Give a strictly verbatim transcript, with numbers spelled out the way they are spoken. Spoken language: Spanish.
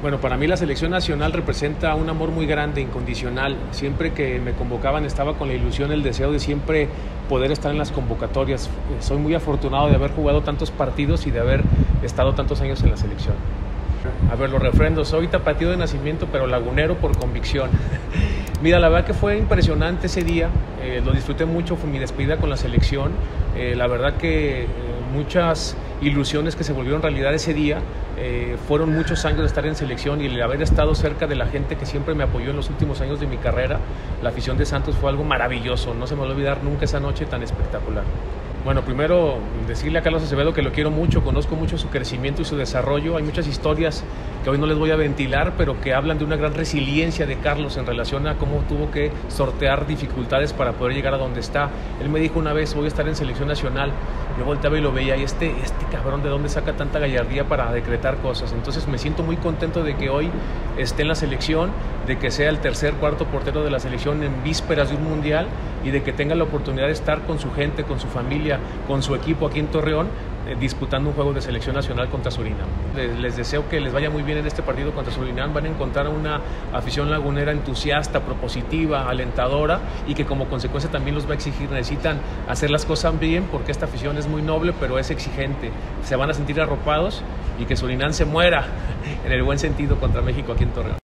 Bueno, para mí la selección nacional representa un amor muy grande, incondicional. Siempre que me convocaban estaba con la ilusión, el deseo de siempre poder estar en las convocatorias. Soy muy afortunado de haber jugado tantos partidos y de haber estado tantos años en la selección. A ver, lo refrendo, soy tapatío de nacimiento, pero lagunero por convicción. Mira, la verdad que fue impresionante ese día, eh, lo disfruté mucho, fue mi despedida con la selección. Eh, la verdad que eh, muchas ilusiones que se volvieron realidad ese día. Eh, fueron muchos años de estar en selección y el haber estado cerca de la gente que siempre me apoyó en los últimos años de mi carrera. La afición de Santos fue algo maravilloso, no se me va a olvidar nunca esa noche tan espectacular. Bueno, primero decirle a Carlos Acevedo que lo quiero mucho, conozco mucho su crecimiento y su desarrollo. Hay muchas historias que hoy no les voy a ventilar, pero que hablan de una gran resiliencia de Carlos en relación a cómo tuvo que sortear dificultades para poder llegar a donde está. Él me dijo una vez, voy a estar en selección nacional. Yo volteaba y lo veía, y este, este cabrón, ¿de dónde saca tanta gallardía para decretar cosas? Entonces me siento muy contento de que hoy esté en la selección, de que sea el tercer, cuarto portero de la selección en vísperas de un mundial y de que tenga la oportunidad de estar con su gente, con su familia, con su equipo aquí en Torreón, eh, disputando un juego de selección nacional contra Surinam. Les, les deseo que les vaya muy bien en este partido contra Surinam. Van a encontrar una afición lagunera entusiasta, propositiva, alentadora, y que como consecuencia también los va a exigir. Necesitan hacer las cosas bien porque esta afición es muy noble, pero es exigente. Se van a sentir arropados y que Surinam se muera en el buen sentido contra México aquí en Torreón.